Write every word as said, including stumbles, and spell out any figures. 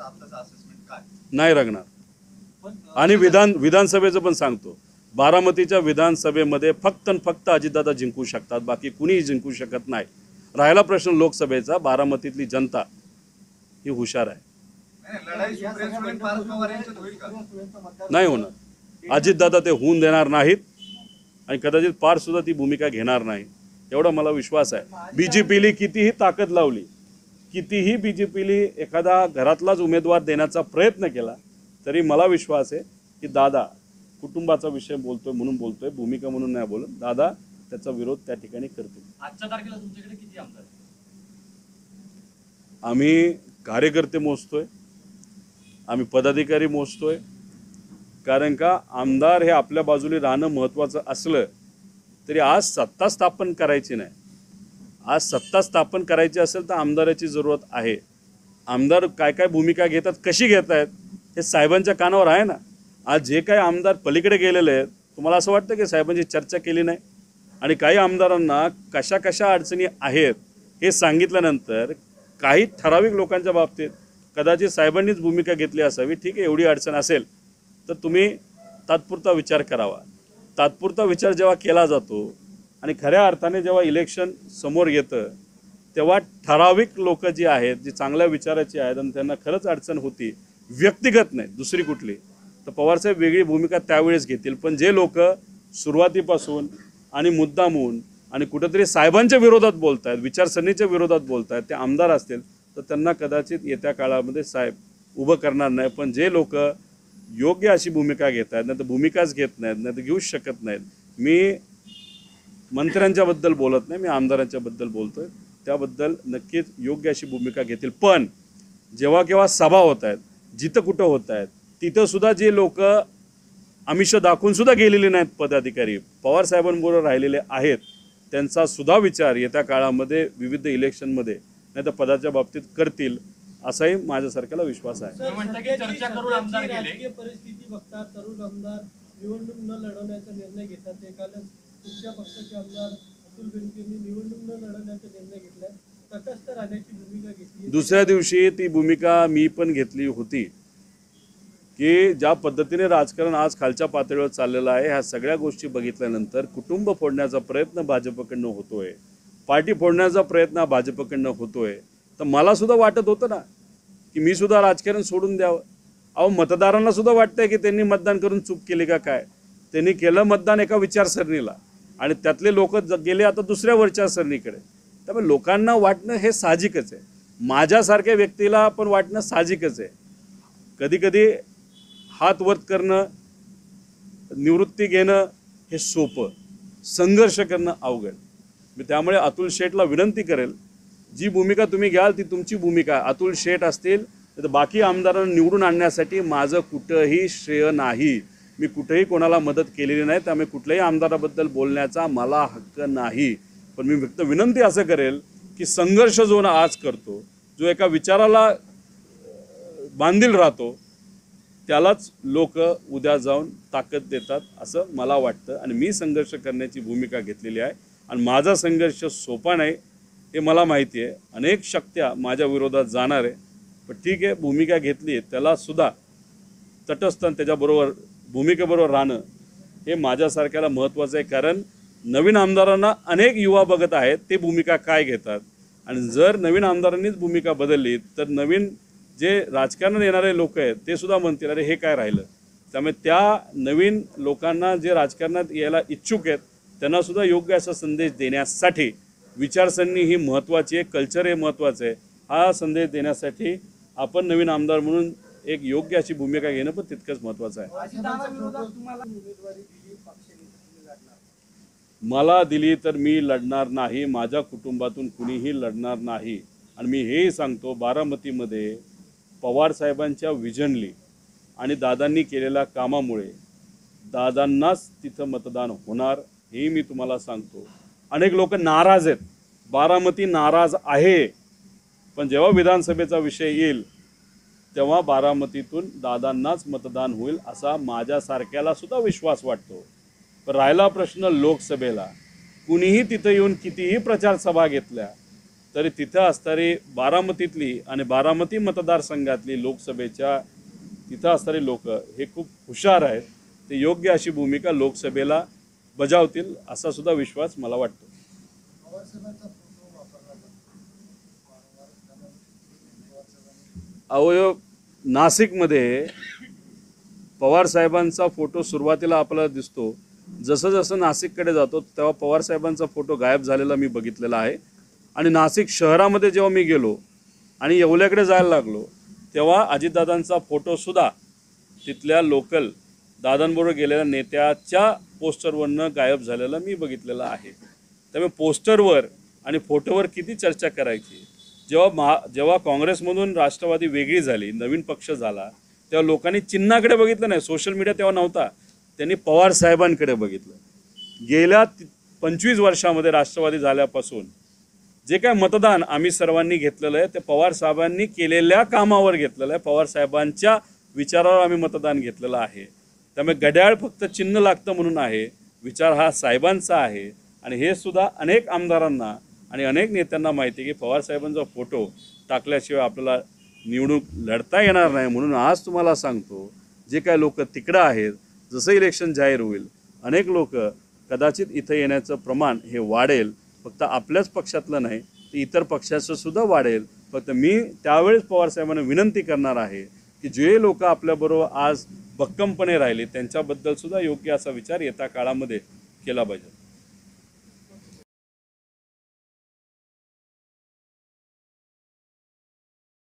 तुमचं आत्ताचं असेसमेंट काय? नाही रंगणार. आणि विधान विधानसभेचं पण सांगतो, बारामतीच्या विधानसभेमध्ये फक्त आणि फक्त अजितदादा जिंकू शकतात, बाकी कुणीही जिंकू शकत नाही. राहिला प्रश्न लोकसभेचा, बारामतीतली जनता ही हुशार आहे. लढाई सुप्रिया सुळे पार्थ पवार यांच्यात होईल का? नाही होणार. अजितदादा ते होऊन देणार नाहीत आणि कदाचित पार सुद्धा ती भूमिका घेणार नाही, एवढा मला विश्वास आहे. बीजेपीली कितीही ताकद लावली, कितीही बीजेपीली एखादा घरातलाच उमेदवार देण्याचा प्रयत्न केला, तरी मला विश्वास आहे की दादा कुटुंबाचा विषय बोलतोय म्हणून बोलतोय, भूमिका म्हणून नाही बोलत, दादा त्याचा विरोध त्या ठिकाणी करतील. आजच्या तारखेला तुमच्याकडे किती आमदार? आम्ही कार्यकर्ते मोजतोय, आम्ही पदाधिकारी मोजतोय, कारण का आमदार हे आपल्या बाजूने राहणं महत्त्वाचं असलं तरी आज सत्ता स्थापन करायची नाही. आज सत्ता स्थापन करायची असेल तर आमदाराची जरूरत आहे. आमदार काय काय भूमिका घेतात, कशी घेत आहेत, हे साहेबांच्या कानावर आहे ना. आज जे काही आमदार पलीकडे गेलेले आहेत, तुम्हाला असं वाटतं की साहेबांची चर्चा केली नाही? आणि काही आमदारांना कशा कशा अडचणी आहेत हे सांगितल्यानंतर काही ठराविक लोकांच्या बाबतीत कदाचित साहेबांनीच भूमिका घेतली असावी. ठीक आहे, एवढी अडचण असेल तर तुम्ही तात्पुरता विचार करावा. तात्पुरता विचार जेव्हा केला जातो आणि खऱ्या अर्थाने जेव्हा इलेक्शन समोर येतं तेव्हा ठराविक लोक जी आहेत, जी चांगल्या विचाराची आहेत आणि त्यांना खरंच अडचण होती, व्यक्तिगत नाही दुसरी कुठली, तर पवारसाहेब वेगळी भूमिका त्यावेळेस घेतील. पण जे लोक सुरुवातीपासून आणि मुद्दामून आणि कुठंतरी साहेबांच्या विरोधात बोलत आहेत, विचारसरणीच्या विरोधात बोलत आहेत, ते आमदार असतील तर त्यांना कदाचित येत्या काळामध्ये साहेब उभं करणार नाही. पण जे लोक योग्य अशी भूमिका घेत आहेत, नाही तर भूमिकाच घेत नाहीत, नाही तर घेऊच शकत नाहीत. मी मंत्र्यांच्याबद्दल बोलत नाही, मी आमदारांच्याबद्दल बोलतोय, त्याबद्दल नक्कीच योग्य अशी भूमिका घेतील. पण जेव्हा केव्हा सभा होत आहेत, जिथं कुठं होत आहेत, तिथंसुद्धा जे लोक आमिष दाखवूनसुद्धा गेलेले नाहीत पदाधिकारी, पवारसाहेबांबरोबर राहिलेले आहेत, त्यांचा सुद्धा विचार येत्या काळामध्ये विविध इलेक्शनमध्ये नाही तर पदाच्या बाबतीत करतील, असाही माझ्यासारख्याला विश्वास आहे. चर्चा करून आमदार गेले. राजकीय परिस्थिती बघता तरुण आमदार निवडणूक न लढवण्याचा निर्णय घेतात. एकाला तुमच्या पक्षाचे आमदार अतुल बेनकेंनी निवडणूक न लढवण्याचा निर्णय घेतलाय, तटस्थ राहण्याची भूमिका घेतली. दुसऱ्या दिवशी ती भूमिका मी पण घेतली होती की ज्या पद्धतीने राजकारण आज खालच्या पातळीवर चाललेलं आहे, ह्या सगळ्या गोष्टी बघितल्यानंतर कुटुंब फोडण्याचा प्रयत्न भाजपकडनं होतोय, पार्टी फोडण्याचा प्रयत्न भाजपकडनं होतोय, तर मला सुद्धा वाटत होतं ना की मी सुद्धा राजकारण सोडून द्यावं. अहो मतदारांना सुद्धा वाटतंय की त्यांनी मतदान करून चूक केली का काय. त्यांनी केलं मतदान एका विचारसरणीला आणि त्यातले लोक गेले आता दुसऱ्या विचारसरणीकडे. त्यामुळे लोकांना वाटणं हे साहजिकच आहे, माझ्यासारख्या व्यक्तीला पण वाटणं साहजिकच आहे. कधी कधी हात वर करणं, निवृत्ती घेणं हे सोपं, संघर्ष करणं अवघड. मी त्यामुळे अतुल शेठला विनंती करेल, जी भूमिका तुम्ही घ्याल ती तुमची भूमिका. अतुल शेठ असतील तर बाकी आमदारांना निवडून आणण्यासाठी माझं कुठंही श्रेय नाही, मी कुठेही कोणाला मदत केलेली नाही, त्यामुळे कुठल्याही आमदाराबद्दल बोलण्याचा मला हक्क नाही. पण मी फक्त विनंती असं करेल की संघर्ष जो ना आज करतो, जो एका विचाराला बांधील राहतो, त्यालाच लोक उद्या जाऊन ताकद देतात असं मला वाटतं. आणि मी संघर्ष करण्याची भूमिका घेतलेली आहे आणि माझा संघर्ष सोपा नाही हे मला माहिती आहे. अनेक शक्त्या माझ्या विरोधात जाणार आहे, पण ठीक आहे, भूमिका घेतली, त्यालासुद्धा तटस्थ त्याच्याबरोबर भूमिकेबरोबर राहणं हे माझ्यासारख्याला महत्त्वाचं आहे. कारण नवीन आमदारांना अनेक युवा बघत आहेत, ते भूमिका काय घेतात, आणि जर नवीन आमदारांनीच भूमिका बदलली तर नवीन जे राजकारणात येणारे लोक आहेत ते सुद्धा म्हणतील अरे हे काय राहिलं. त्यामुळे त्या नवीन लोकांना जे राजकारणात यायला इच्छुक आहेत त्यांनासुद्धा योग्य असा संदेश देण्यासाठी विचारसरणी ही महत्त्वाची आहे, कल्चर हे महत्त्वाचं आहे. हा संदेश देण्यासाठी आपण नवीन आमदार म्हणून एक योग्य अशी भूमिका घेणं पण तितकंच महत्त्वाचं आहे. मला दिली तर मी लढणार नाही, माझ्या कुटुंबातून कुणीही लढणार नाही. आणि मी हेही सांगतो, बारामतीमध्ये पवारसाहेबांच्या विजनली आणि दादांनी केलेल्या कामामुळे दादांनाच तिथं मतदान होणार, हे मी तुम्हाला सांगतो. अनेक लोक नाराज आहेत, बारामती नाराज आहे, पण जेव्हा विधानसभेचा विषय येईल तेव्हा बारामतीतून दादांनाच मतदान होईल असा माझ्यासारख्याला सुद्धा विश्वास वाटतो. पण राहिला प्रश्न लोकसभेला, कुणीही तिथं येऊन कितीही प्रचार सभा घेतल्या तरी तिथं असणारी बारामतीतली आणि बारामती मतदारसंघातली लोकसभेच्या तिथं असणारी लोक हे खूप हुशार आहेत. ते योग्य अशी भूमिका लोकसभेला बजावतील असा सुद्धा विश्वास मला वाटतो. अवयव नाशिकमध्ये पवार साहेबांचा फोटो सुरुवातीला आपल्याला दिसतो. जसं जसं नाशिककडे जातो तेव्हा पवार साहेबांचा फोटो गायब झालेला मी बघितलेला आहे. आणि नाशिक शहरामध्ये जेव्हा मी गेलो आणि येवल्याकडे जायला लागलो तेव्हा अजितदादांचा फोटोसुद्धा तिथल्या लोकल दादांबरोबर गेलेल्या नेत्याच्या पोस्टरवरनं गायब झालेला मी बघितलेला आहे. त्यामुळे पोस्टरवर आणि फोटोवर किती चर्चा करायची. जेव्हा महा जेव्हा काँग्रेसमधून राष्ट्रवादी वेगळी झाली, नवीन पक्ष झाला, तेव्हा लोकांनी चिन्हाकडे बघितलं नाही. सोशल मीडिया तेव्हा नव्हता. त्यांनी पवार साहेबांकडे बघितलं. गेल्या पंचवीस वर्षामध्ये राष्ट्रवादी झाल्यापासून जे काय मतदान आम्ही सर्वांनी घेतलेलं आहे ते पवार साहेबांनी केलेल्या कामावर घेतलेलं आहे. पवार साहेबांच्या विचारावर आम्ही मतदान घेतलेलं आहे. त्यामुळे घड्याळ फक्त चिन्ह लागतं म्हणून आहे, विचार हा साहेबांचा आहे. आणि हे सुद्धा अनेक आमदारांना आणि अनेक नेत्यांना माहिती आहे की पवार साहेबांचा फोटो टाकल्याशिवाय आपल्याला निवडणूक लढता येणार नाही. म्हणून आज तुम्हाला सांगतो, जे काय लोक तिकडं आहेत, जसं इलेक्शन जाहीर होईल अनेक लोक कदाचित इथं येण्याचं प्रमाण हे वाढेल. फक्त आपल्याच पक्षातलं नाही तर इतर पक्षाचं सुद्धा वाढेल. फक्त मी त्यावेळेस पवारसाहेबांना विनंती करणार आहे की जे लोक आपल्याबरोबर आज भक्कमपणे राहिले त्यांच्याबद्दल सुद्धा योग्य असा विचार येत्या काळामध्ये केला पाहिजे.